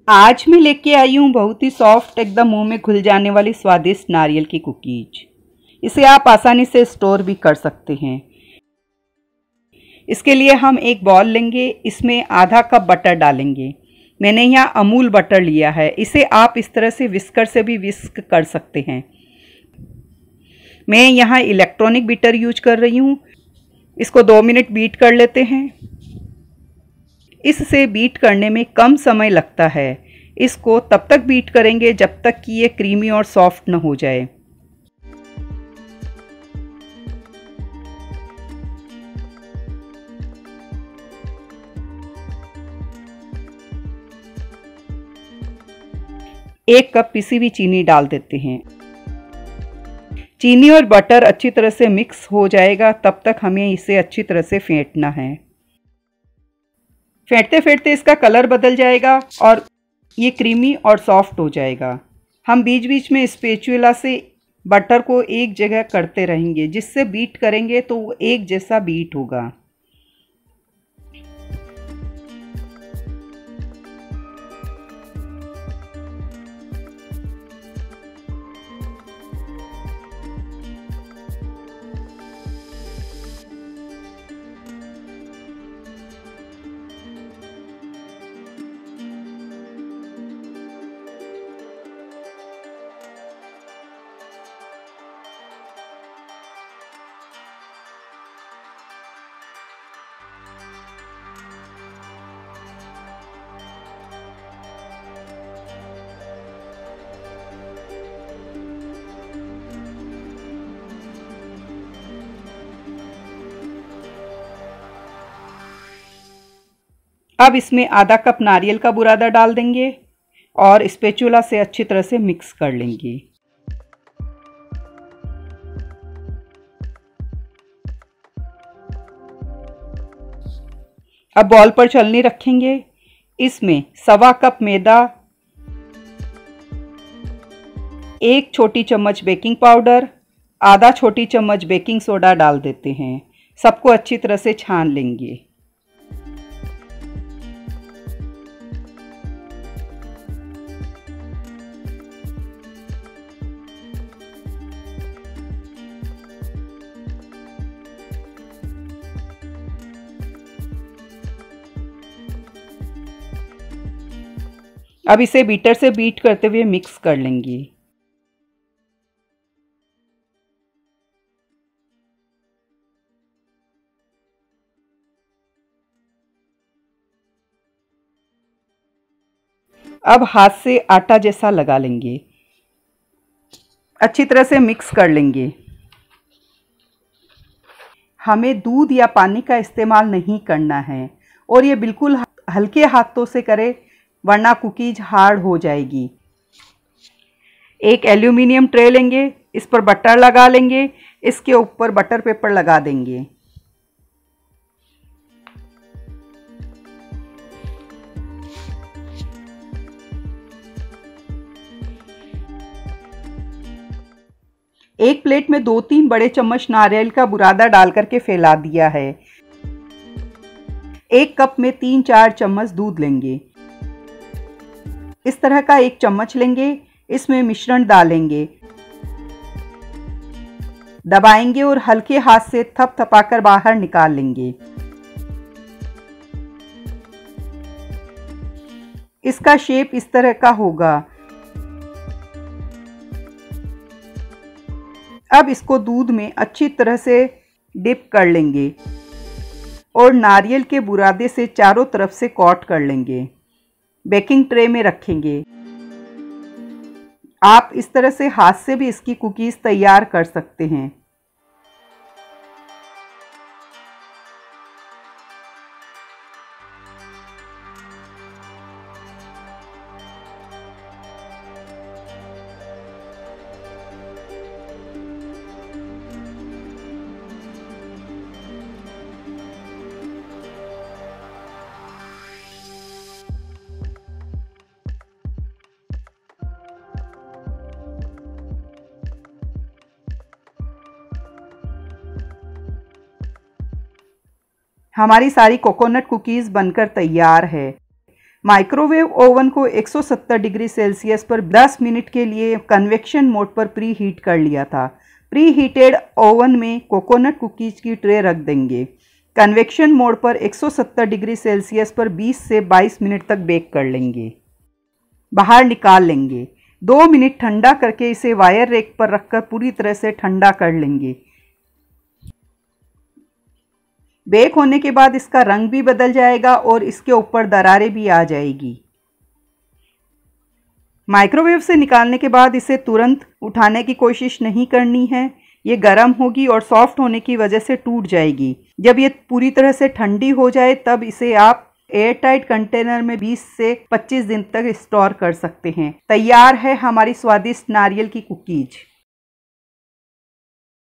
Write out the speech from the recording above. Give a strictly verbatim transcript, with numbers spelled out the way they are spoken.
आज मैं लेके आई हूँ बहुत ही सॉफ्ट, एकदम मुंह में घुल जाने वाली स्वादिष्ट नारियल की कुकीज। इसे आप आसानी से स्टोर भी कर सकते हैं। इसके लिए हम एक बॉल लेंगे, इसमें आधा कप बटर डालेंगे। मैंने यहाँ अमूल बटर लिया है। इसे आप इस तरह से विस्कर से भी विस्क कर सकते हैं। मैं यहाँ इलेक्ट्रॉनिक बीटर यूज कर रही हूँ। इसको दो मिनट बीट कर लेते हैं। इससे बीट करने में कम समय लगता है। इसको तब तक बीट करेंगे जब तक कि ये क्रीमी और सॉफ्ट न हो जाए। एक कप पिसी हुई चीनी डाल देते हैं। चीनी और बटर अच्छी तरह से मिक्स हो जाएगा, तब तक हमें इसे अच्छी तरह से फेंटना है। फेंटते फेंटते इसका कलर बदल जाएगा और ये क्रीमी और सॉफ्ट हो जाएगा। हम बीच बीच में स्पैचुला से बटर को एक जगह करते रहेंगे, जिससे बीट करेंगे तो वो एक जैसा बीट होगा। अब इसमें आधा कप नारियल का बुरादा डाल देंगे और स्पैचुला से अच्छी तरह से मिक्स कर लेंगे। अब बॉल पर छलनी रखेंगे। इसमें सवा कप मैदा, एक छोटी चम्मच बेकिंग पाउडर, आधा छोटी चम्मच बेकिंग सोडा डाल देते हैं। सबको अच्छी तरह से छान लेंगे। अब इसे बीटर से बीट करते हुए मिक्स कर लेंगे। अब हाथ से आटा जैसा लगा लेंगे। अच्छी तरह से मिक्स कर लेंगे। हमें दूध या पानी का इस्तेमाल नहीं करना है और ये बिल्कुल हल्के हाथों से करें, वरना कुकीज हार्ड हो जाएगी। एक एल्यूमिनियम ट्रे लेंगे, इस पर बटर लगा लेंगे, इसके ऊपर बटर पेपर लगा देंगे। एक प्लेट में दो तीन बड़े चम्मच नारियल का बुरादा डाल करके फैला दिया है। एक कप में तीन चार चम्मच दूध लेंगे। इस तरह का एक चम्मच लेंगे, इसमें मिश्रण डालेंगे, दबाएंगे और हल्के हाथ से थपथपाकर बाहर निकाल लेंगे। इसका शेप इस तरह का होगा। अब इसको दूध में अच्छी तरह से डिप कर लेंगे और नारियल के बुरादे से चारों तरफ से कोट कर लेंगे। बेकिंग ट्रे में रखेंगे। आप इस तरह से हाथ से भी इसकी कुकीज़ तैयार कर सकते हैं। हमारी सारी कोकोनट कुकीज़ बनकर तैयार है। माइक्रोवेव ओवन को एक सौ सत्तर डिग्री सेल्सियस पर दस मिनट के लिए कन्वेक्शन मोड पर प्री हीट कर लिया था। प्री हीटेड ओवन में कोकोनट कुकीज़ की ट्रे रख देंगे। कन्वेक्शन मोड पर एक सौ सत्तर डिग्री सेल्सियस पर बीस से बाईस मिनट तक बेक कर लेंगे। बाहर निकाल लेंगे। दो मिनट ठंडा करके इसे वायर रेक पर रखकर पूरी तरह से ठंडा कर लेंगे। बेक होने के बाद इसका रंग भी बदल जाएगा और इसके ऊपर दरारें भी आ जाएगी। माइक्रोवेव से निकालने के बाद इसे तुरंत उठाने की कोशिश नहीं करनी है। ये गर्म होगी और सॉफ्ट होने की वजह से टूट जाएगी। जब ये पूरी तरह से ठंडी हो जाए तब इसे आप एयर टाइट कंटेनर में बीस से पच्चीस दिन तक स्टोर कर सकते हैं। तैयार है हमारी स्वादिष्ट नारियल की कुकीज़।